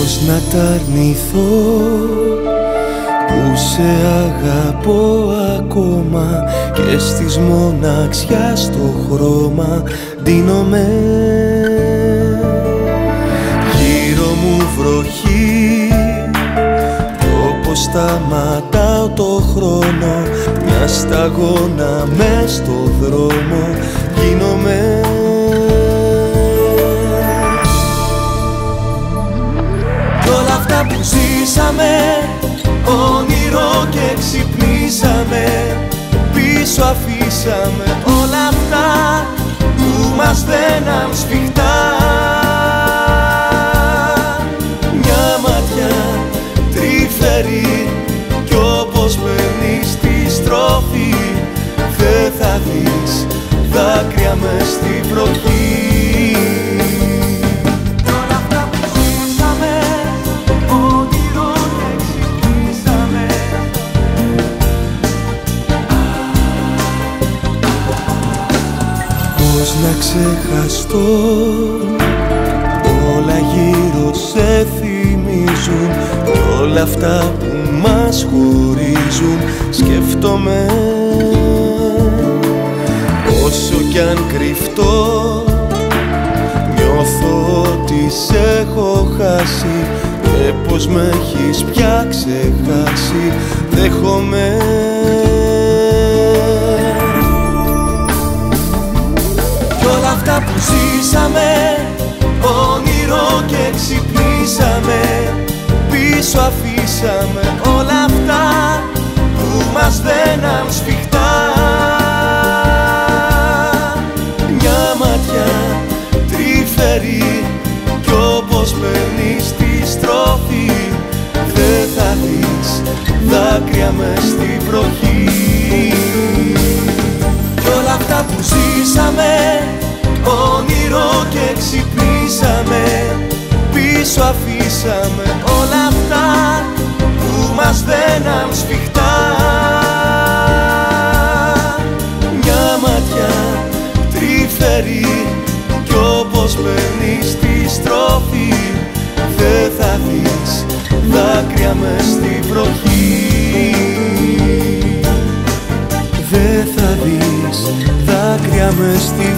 Πώς να τ' αρνηθώ που σε αγαπώ ακόμα και στις μοναξιάς το χρώμα ντύνομαι. Γύρω μου βροχή κι όπως σταματάω το χρόνο μια σταγόνα μες στο δρόμο γίνομαι. Κι όλα αυτά που ζήσαμε όνειρο και ξυπνήσαμε, πίσω αφήσαμε όλα αυτά που μας δέναν σφιχτά. Μια ματιά τρυφερή κι όπως παίρνεις τη στροφή δεν θα δεις δάκρυα μες στη βροχή. Πώς να ξεχαστώ, όλα γύρω σε θυμίζουν κι όλα αυτά που μας χωρίζουν σκέφτομαι. Όσο κι αν κρυφτώ νιώθω ότι σε έχω χάσει και πως με έχεις πια ξεχάσει δέχομαι. Αυτά που ζήσαμε όνειρο και ξυπνήσαμε, πίσω αφήσαμε όλα αυτά που μας δέναν σφιχτά. Μια ματιά τρυφερή κι όπως παίρνεις τη στροφή δεν θα δεις δάκρυα μες στη βροχή. Κι όλα αυτά που ζήσαμε όνειρο και ξυπνήσαμε, πίσω αφήσαμε όλα αυτά που μας δέναν σφιχτά. Μια ματιά τρυφερή κι όπως παίρνεις τη στροφή δεν θα δεις δάκρυα μες στη βροχή. Δεν θα δεις δάκρυα μες στη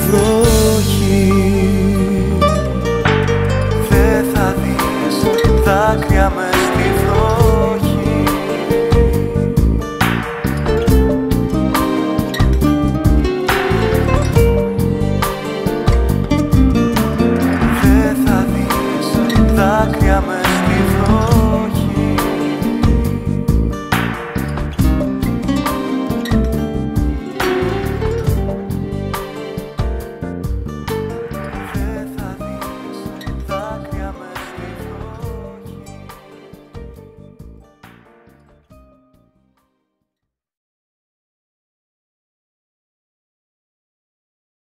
βροχή. Δεν θα δεις δάκρυα μες